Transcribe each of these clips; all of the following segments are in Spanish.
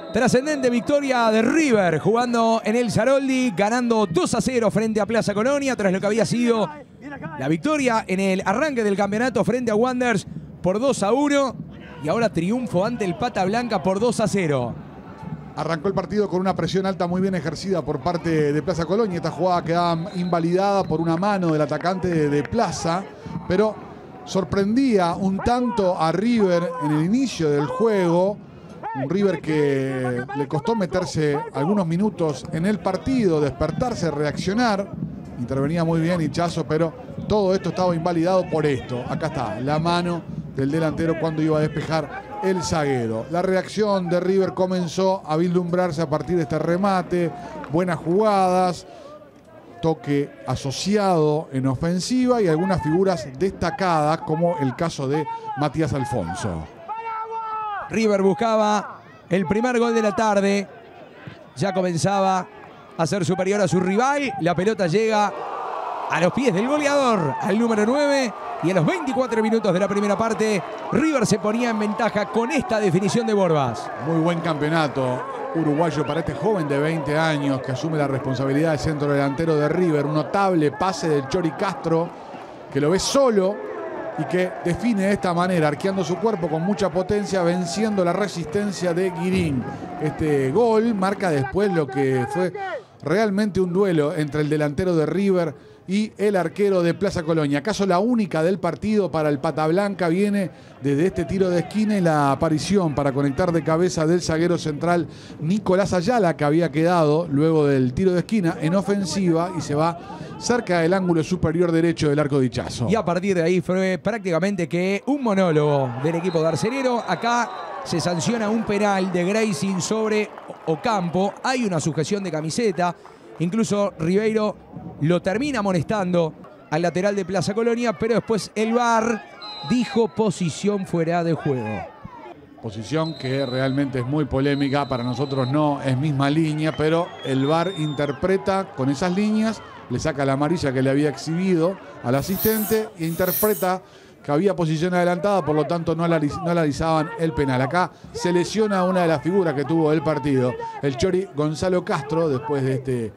Trascendente victoria de River jugando en el Saroldi, ganando 2-0 frente a Plaza Colonia tras lo que había sido la victoria en el arranque del campeonato frente a Wanderers por 2-1 y ahora triunfo ante el Pata Blanca por 2-0. Arrancó el partido con una presión alta muy bien ejercida por parte de Plaza Colonia. Esta jugada quedaba invalidada por una mano del atacante de Plaza, pero sorprendía un tanto a River en el inicio del juego. Un River que le costó meterse algunos minutos en el partido, despertarse, reaccionar. Intervenía muy bien Hichazo, pero todo esto estaba invalidado por esto. Acá está, la mano del delantero cuando iba a despejar el zaguero. La reacción de River comenzó a vislumbrarse a partir de este remate. Buenas jugadas, toque asociado en ofensiva y algunas figuras destacadas, como el caso de Matías Alfonso. River buscaba el primer gol de la tarde. Ya comenzaba a ser superior a su rival. La pelota llega a los pies del goleador, al número 9. Y a los 24 minutos de la primera parte, River se ponía en ventaja con esta definición de Borbas. Muy buen campeonato uruguayo para este joven de 20 años que asume la responsabilidad de centro delantero de River. Un notable pase del Chori Castro, que lo ve solo y que define de esta manera, arqueando su cuerpo con mucha potencia, venciendo la resistencia de Guirín. Este gol marca después lo que fue realmente un duelo entre el delantero de River y el arquero de Plaza Colonia. Acaso la única del partido para el Pata Blanca viene desde este tiro de esquina y la aparición para conectar de cabeza del zaguero central Nicolás Ayala, que había quedado luego del tiro de esquina en ofensiva y se va cerca del ángulo superior derecho del arco de Hichazo. Y a partir de ahí fue prácticamente que un monólogo del equipo de Arcenero. Acá se sanciona un penal de Grayson sobre Ocampo. Hay una sujeción de camiseta. Incluso Ribeiro lo termina amonestando al lateral de Plaza Colonia, pero después el VAR dijo posición fuera de juego. Posición que realmente es muy polémica, para nosotros no es misma línea, pero el VAR interpreta con esas líneas, le saca la amarilla que le había exhibido al asistente e interpreta que había posición adelantada, por lo tanto no analizaban el penal. Acá se lesiona una de las figuras que tuvo el partido, el Chori Gonzalo Castro, después de este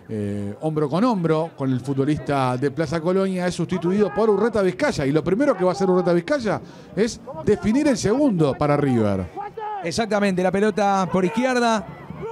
hombro con hombro con el futbolista de Plaza Colonia. Es sustituido por Urreta Vizcaya, y lo primero que va a hacer Urreta Vizcaya es definir el segundo para River. Exactamente, la pelota por izquierda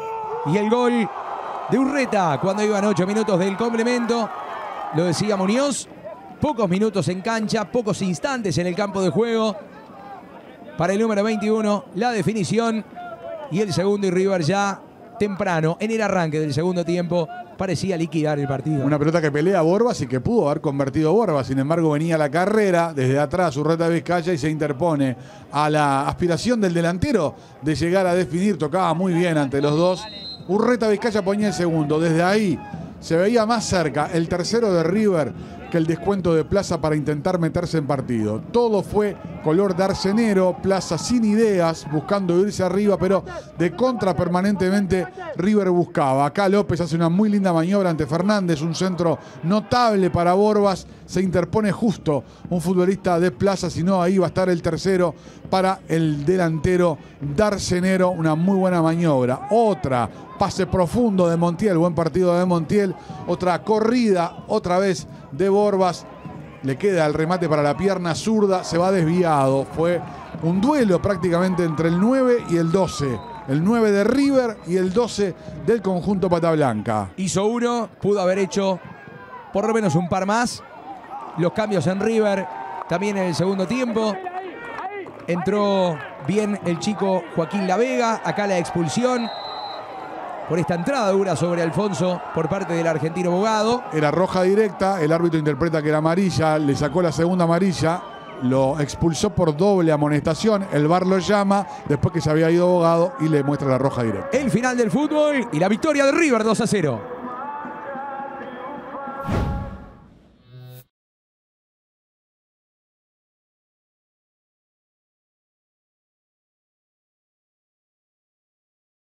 y el gol de Urreta cuando iban 8 minutos del complemento. Lo decía Muñoz, pocos minutos en cancha, pocos instantes en el campo de juego para el número 21, la definición y el segundo, y River ya temprano en el arranque del segundo tiempo parecía liquidar el partido. Una pelota que pelea Borbas y que pudo haber convertido Borbas. Sin embargo, venía la carrera desde atrás Urreta Vizcaya y se interpone a la aspiración del delantero de llegar a definir. Tocaba muy bien ante los dos. Urreta Vizcaya ponía el segundo. Desde ahí se veía más cerca el tercero de River que el descuento de Plaza para intentar meterse en partido. Todo fue color de Arcenero, Plaza sin ideas, buscando irse arriba, pero de contra permanentemente River buscaba. Acá López hace una muy linda maniobra ante Fernández, un centro notable para Borbas, se interpone justo un futbolista de Plaza, si no ahí va a estar el tercero para el delantero de Arcenero. Una muy buena maniobra. Otra pase profundo de Montiel, buen partido de Montiel, otra corrida, otra vez de Borbas, le queda el remate para la pierna zurda, se va desviado. Fue un duelo prácticamente entre el 9 y el 12. El 9 de River y el 12 del conjunto Pata Blanca. Hizo uno, pudo haber hecho por lo menos un par más. Los cambios en River también en el segundo tiempo. Entró bien el chico Joaquín La Vega. Acá la expulsión por esta entrada dura sobre Alfonso por parte del argentino Bogado. Era roja directa, el árbitro interpreta que era amarilla, le sacó la segunda amarilla, lo expulsó por doble amonestación, el VAR lo llama después que se había ido Bogado y le muestra la roja directa. El final del fútbol y la victoria de River 2-0.